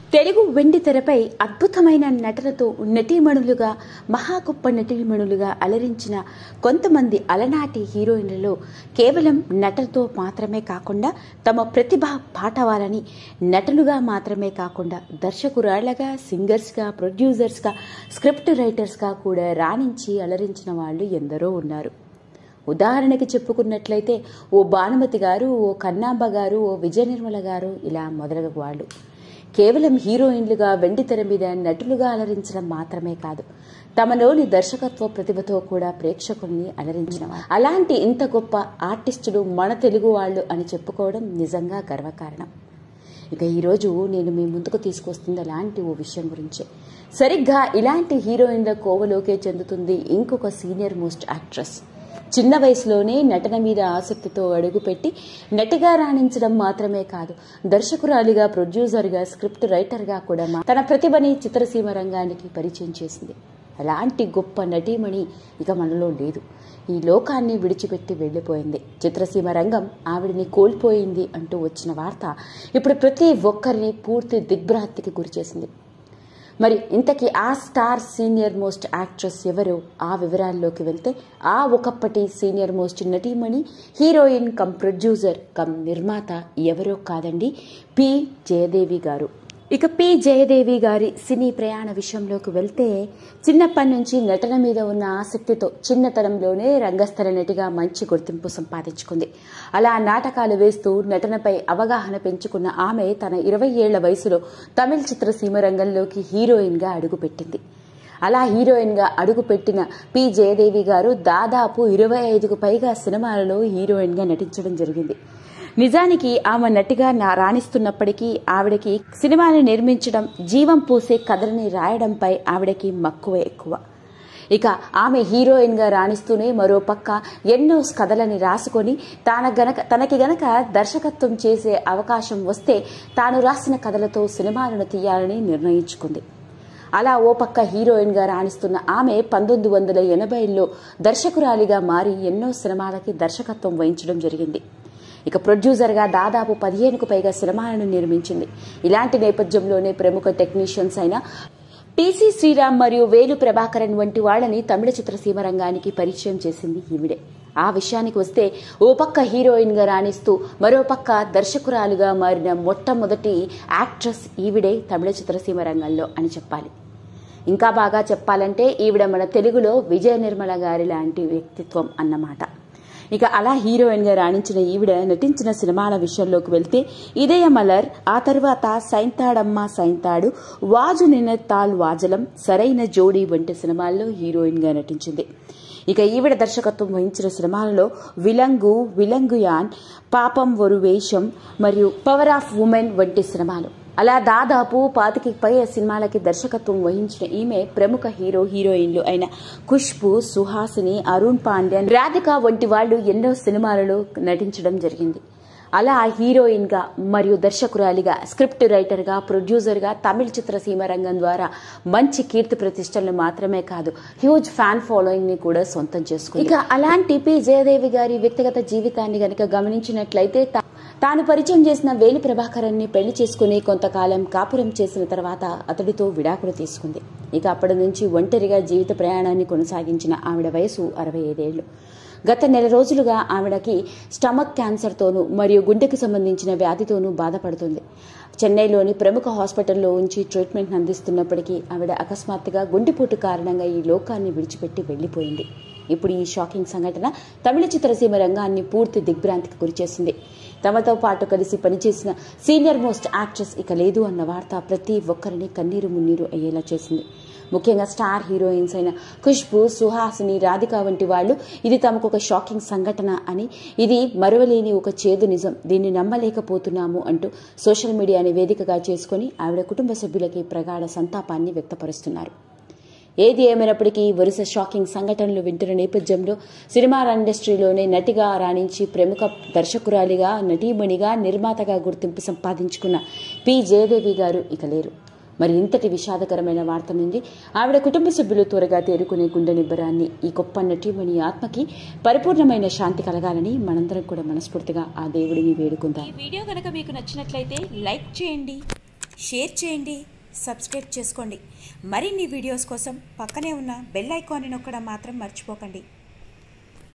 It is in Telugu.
తెలుగు వెండి తెరపై అద్భుతమైన నటనతో నటీమణులుగా మహాగొప్ప నటీమణులుగా అలరించిన కొంతమంది అలనాటి హీరోయిన్లలో కేవలం నటనతో మాత్రమే కాకుండా తమ ప్రతిభ పాటవాలని నటులుగా మాత్రమే కాకుండా దర్శకురాళ్లగా, సింగర్స్గా, ప్రొడ్యూసర్స్గా, స్క్రిప్ట్ రైటర్స్గా కూడా రాణించి అలరించిన వాళ్ళు ఎందరో ఉన్నారు. ఉదాహరణకి చెప్పుకున్నట్లయితే ఓ భానుమతి గారు, ఓ కన్నాంబ గారు, ఓ విజయ నిర్మల గారు, ఇలా మొదలగు వాళ్ళు కేవలం హీరోయిన్లుగా వెండి తెర మీద నటులుగా అలరించడం మాత్రమే కాదు, తమలోని దర్శకత్వ ప్రతిభతో కూడా ప్రేక్షకుల్ని అలరించిన అలాంటి ఇంత గొప్ప ఆర్టిస్టులు మన తెలుగు వాళ్ళు అని చెప్పుకోవడం నిజంగా గర్వకారణం. ఇక ఈరోజు నేను మీ ముందుకు తీసుకొస్తుంది అలాంటి ఓ విషయం గురించే. సరిగ్గా ఇలాంటి హీరోయిన్ల కోవలోకే చెందుతుంది ఇంకొక సీనియర్ మోస్ట్ యాక్ట్రెస్. చిన్న వయసులోనే నటన మీద ఆసక్తితో అడుగుపెట్టి నటిగా రాణించడం మాత్రమే కాదు, దర్శకురాలిగా, ప్రొడ్యూసర్గా, స్క్రిప్ట్ రైటర్గా కూడా తన ప్రతిభని చిత్రసీమ రంగానికి పరిచయం చేసింది. అలాంటి గొప్ప నటీమణి ఇక మనలో లేదు. ఈ లోకాన్ని విడిచిపెట్టి వెళ్లిపోయింది. చిత్రసీమ రంగం ఆవిడని కోల్పోయింది అంటూ వచ్చిన వార్త ఇప్పుడు ప్రతి ఒక్కరిని పూర్తి దిగ్భ్రాంతికి గురిచేసింది. మరి ఇంతకీ ఆ స్టార్ సీనియర్ మోస్ట్ యాక్ట్రెస్ ఎవరో ఆ వివరాల్లోకి వెళ్తే, ఆ ఒకప్పటి సీనియర్ మోస్ట్ నటీమణి, హీరోయిన్ కమ్ ప్రొడ్యూసర్ కమ్ నిర్మాత ఎవరో కాదండి, పి జయదేవి గారు. ఇక పి జయదేవి గారి సినీ ప్రయాణ విషయంలోకి వెళ్తే, చిన్నప్పటి నుంచి నటన మీద ఉన్న ఆసక్తితో చిన్నతనంలోనే రంగస్థల నటిగా మంచి గుర్తింపు సంపాదించుకుంది. అలా నాటకాలు వేస్తూ నటనపై అవగాహన పెంచుకున్న ఆమె తన 20 ఏళ్ల వయసులో తమిళ చిత్రసీమ రంగంలోకి హీరోయిన్గా అడుగుపెట్టింది. అలా హీరోయిన్గా అడుగుపెట్టిన పి జయదేవి గారు దాదాపు 25కు పైగా సినిమాలలో హీరోయిన్గా నటించడం జరిగింది. నిజానికి ఆమె నటిగా రాణిస్తున్నప్పటికీ ఆవిడకి సినిమాని నిర్మించడం, జీవం పోసే కథలని రాయడంపై ఆవిడకి మక్కువ ఎక్కువ. ఇక ఆమె హీరోయిన్గా రాణిస్తూనే మరో పక్క ఎన్నో కథలని రాసుకొని తనకి గనక దర్శకత్వం చేసే అవకాశం వస్తే తాను రాసిన కథలతో సినిమాలను తీయాలని నిర్ణయించుకుంది. అలా ఓ పక్క హీరోయిన్గా రాణిస్తున్న ఆమె 1980లో దర్శకురాలిగా మారి ఎన్నో సినిమాలకి దర్శకత్వం వహించడం జరిగింది. ఇక ప్రొడ్యూసర్గా దాదాపు 15కు పైగా సినిమాలను నిర్మించింది. ఇలాంటి నేపథ్యంలోనే ప్రముఖ టెక్నీషియన్స్ అయిన పిసి శ్రీరామ్ మరియు వేలు ప్రభాకరన్ వంటి వాళ్ళని తమిళ చిత్రసీమ రంగానికి పరిచయం చేసింది ఈవిడే. ఆ విషయానికి వస్తే, ఓ పక్క హీరోయిన్గా రాణిస్తూ మరో పక్క దర్శకురాలుగా మారిన మొట్టమొదటి యాక్ట్రెస్ ఈవిడే తమిళ చిత్రసీమ రంగంలో అని చెప్పాలి. ఇంకా బాగా చెప్పాలంటే ఈవిడ మన తెలుగులో విజయ నిర్మల గారి లాంటి వ్యక్తిత్వం అన్నమాట. ఇక అలా హీరోయిన్గా రాణించిన ఈవిడ నటించిన సినిమాల విషయంలోకి వెళ్తే, ఇదయ మలర్, ఆ తర్వాత సైంతాడమ్మ సైంతాడు, వాజు నినత్తాల్ వాజలం, సరైన జోడీ వంటి సినిమాల్లో హీరోయిన్గా నటించింది. ఇక ఈవిడ దర్శకత్వం వహించిన సినిమాలలో విలంగు, విలంగుయాన్, పాపం ఒరు వేషం మరియు పవర్ ఆఫ్ ఉమెన్ వంటి సినిమాలు. అలా దాదాపు 25కి పైగా సినిమాలకి దర్శకత్వం వహించిన ఈమె ప్రముఖ హీరోయిన్లు అయిన ఖుష్బూ, సుహాసిని, అరుణ్ పాండ్యన్, రాధిక వంటి వాళ్ళు ఎన్నో సినిమాలలో నటించడం జరిగింది. అలా హీరోయిన్గా మరియు దర్శకురాలిగా, స్క్రిప్ట్ రైటర్గా, ప్రొడ్యూసర్గా తమిళ చిత్రసీమ రంగం ద్వారా మంచి కీర్తి ప్రతిష్టలను మాత్రమే కాదు, హ్యూజ్ ఫ్యాన్ ఫాలోయింగ్ ని కూడా సొంతం చేసుకుంది. ఇక అలాంటి పి జయదేవి గారి వ్యక్తిగత జీవితాన్ని గనక గమనించినట్లయితే, తాను పరిచయం చేసిన వేలు ప్రభాకరన్ని పెళ్లి చేసుకుని కొంతకాలం కాపురం చేసిన తర్వాత అతడితో విడాకులు తీసుకుంది. ఇక అప్పటి నుంచి ఒంటరిగా జీవిత ప్రయాణాన్ని కొనసాగించిన ఆవిడ వయసు 65 ఏళ్లు. గత నెల రోజులుగా ఆవిడకి స్టమక్ క్యాన్సర్తోనూ మరియు గుండెకు సంబంధించిన వ్యాధితోనూ బాధపడుతుంది. చెన్నైలోని ప్రముఖ హాస్పిటల్లో ఉంచి ట్రీట్మెంట్ అందిస్తున్నప్పటికీ ఆవిడ అకస్మాత్తుగా గుండెపోటు కారణంగా ఈ లోకాన్ని విడిచిపెట్టి వెళ్లిపోయింది. ఇప్పుడు ఈ షాకింగ్ సంఘటన తమిళ చిత్రసీమ రంగాన్ని పూర్తి దిగ్భ్రాంతికి గురిచేసింది. తమతో పాటు కలిసి పనిచేసిన సీనియర్ మోస్ట్ యాక్ట్రెస్ ఇక లేదు అన్న వార్త ప్రతి ఒక్కరిని కన్నీరు మున్నీరు అయ్యేలా చేసింది. ముఖ్యంగా స్టార్ హీరోయిన్స్ అయిన ఖుష్బూ, సుహాసిని, రాధిక వంటి వాళ్ళు ఇది తమకు ఒక షాకింగ్ సంఘటన అని, ఇది మరువలేని ఒక చేదు నిజం, దీన్ని నమ్మలేకపోతున్నాము అంటూ సోషల్ మీడియాని వేదికగా చేసుకుని ఆవిడ కుటుంబ సభ్యులకి ప్రగాఢ సంతాపాన్ని వ్యక్తపరుస్తున్నారు. ఏది ఏమైనప్పటికీ వరుస షాకింగ్ సంఘటనలు వింటున్న నేపథ్యంలో సినిమా ఇండస్ట్రీలోనే నటిగా రాణించి ప్రముఖ దర్శకురాలిగా, నటీమణిగా, నిర్మాతగా గుర్తింపు సంపాదించుకున్న పి జయదేవి గారు ఇక లేరు. మరి ఇంతటి విషాదకరమైన వార్త నుండి ఆవిడ కుటుంబ సభ్యులు త్వరగా తేరుకునే గుండె నిబ్బరాన్ని, ఈ గొప్ప నటీమణి ఆత్మకి పరిపూర్ణమైన శాంతి కలగాలని మనందరం కూడా మనస్ఫూర్తిగా ఆ దేవుడిని వేడుకుందాం. ఈ వీడియో కనుక మీకు నచ్చినట్లయితే లైక్ చేయండి, షేర్ చేయండి, సబ్స్క్రైబ్ చేసుకోండి. మరిన్ని వీడియోస్ కోసం పక్కనే ఉన్న బెల్ ఐకాన్ని నొక్కడం మాత్రం మర్చిపోకండి.